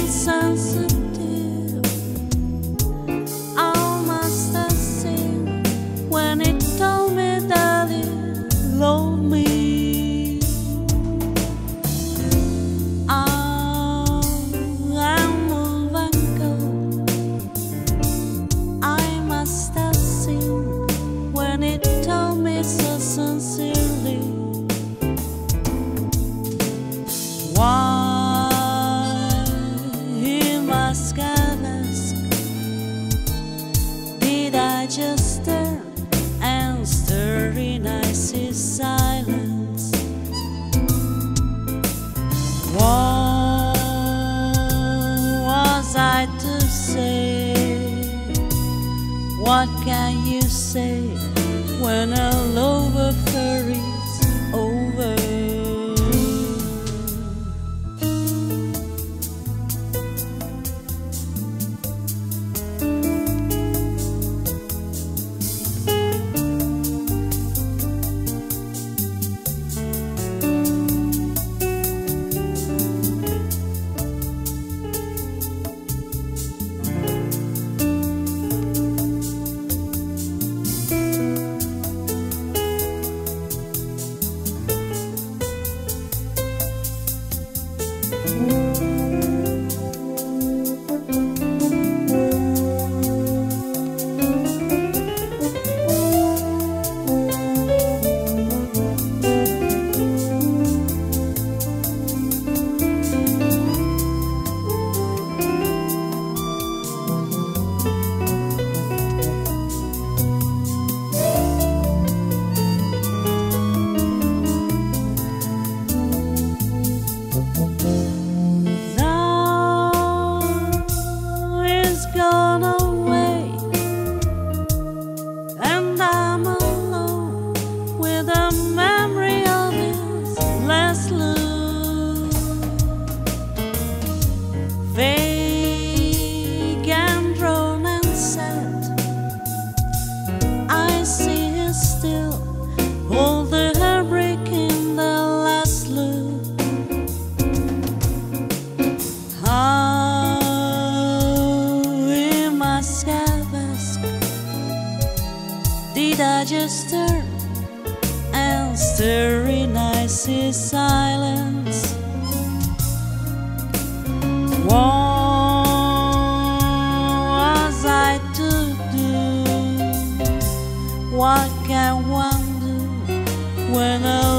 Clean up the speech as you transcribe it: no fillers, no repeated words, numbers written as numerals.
insensitive. I must have seen when it told me that it loved me. I'm moving cold. I must have seen when it told me so sincerely. Why he must have asked? Did I just stare and stir in icy silence? What was I to say? What can you say when a love affair is over? Gone away, and I'm alone with the memory of his last look. Vague and drawn and sad, I see him still hold the heartbreak in the last look. Did I just turn and stare in icy silence? What was I to do? What can one do when a